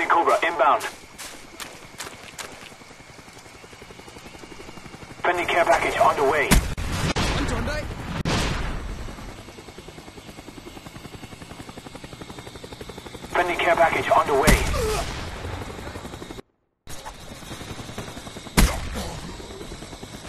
Cobra inbound. Friendly care package on the way. Anh trốn đây. Friendly care package on the way.